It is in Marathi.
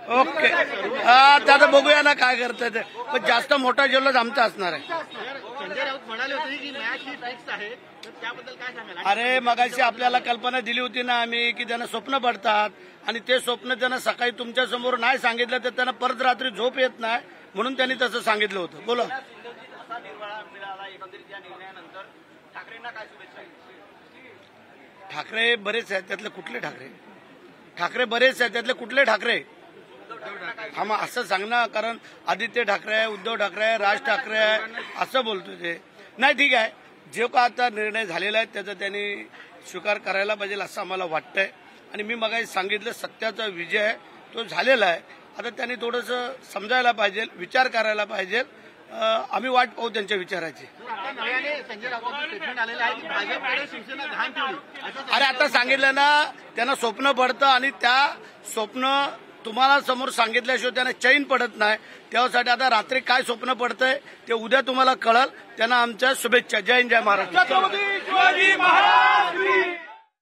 ओके आता बघूया ना काय करतात ते. पण जास्त मोठा जल्लोष आमचा असणार आहे. संजय राऊत म्हणाले होते की मॅच ही फिक्स आहे, तर त्याबद्दल काय सांगाल? अरे मगाशी आपल्याला कल्पना दिली होती ना आम्ही की त्यांना स्वप्न पडतात आणि ते स्वप्न त्यांना सकाळी तुमच्या समोर नाही सांगितलं तर त्यांना परत रात्री झोप येत नाही म्हणून त्यांनी तसं सांगितलं होतं. बोला. असा निर्वाळा मिळाला एकंदरीत या निर्णयानंतर ठाकरेंना काय शुभेच्छा? ठाकरे बरेच आहेत त्यातले कुठले ठाकरे? ठाकरे बरेच आहेत त्यातले कुठले ठाकरे? हा मग असं सांग ना, कारण आदित्य ठाकरे आहे, उद्धव ठाकरे आहे, राज ठाकरे आहे असं बोलतोय ते. नाही ठीक आहे, जे का आता निर्णय झालेला आहे त्याचा त्यांनी स्वीकार करायला पाहिजे असं आम्हाला वाटतंय. आणि मी मगाशी सांगितलं सत्याचा विजय आहे तो झालेला आहे. आता त्यांनी थोडंसं समजायला पाहिजे, विचार करायला पाहिजे. आम्ही वाट पाहू त्यांच्या विचाराची. आता नव्याने संजय राऊतांचं स्टेटमेंट आलेलं आहे की भाजपकडे शिवसेना घाण ठेवली. अरे आता सांगितलं ना, त्यांना स्वप्न पडतं आणि त्या स्वप्न तुम्हाला समोर सांगितल्याशिवाय त्यांना चैन पडत नाही. त्यासाठी आता रात्री काय स्वप्न पडतंय ते उद्या तुम्हाला कळल. त्यांना आमच्या शुभेच्छा. जय हिंद, जय महाराष्ट्र.